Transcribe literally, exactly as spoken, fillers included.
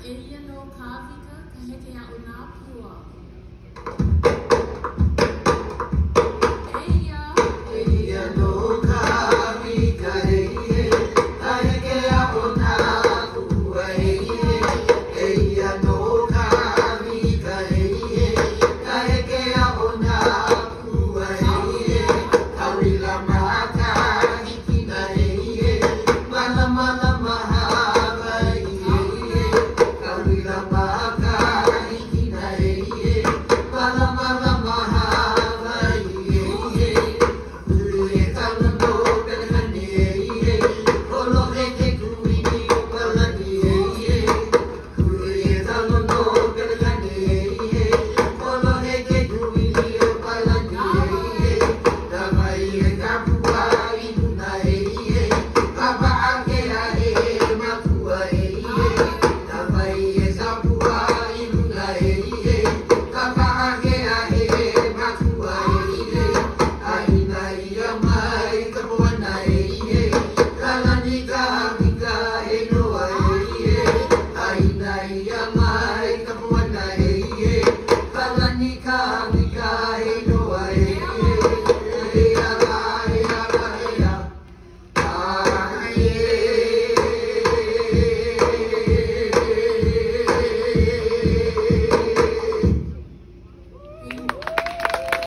Ella no kavika kaheke a o nā pua. Eia. Eia no kavika hei kaheke a o nā pua hei. Eia no kavika hei kaheke a o nā pua hei. Kawila maka hikina hei. Mana mana maha. Yeah.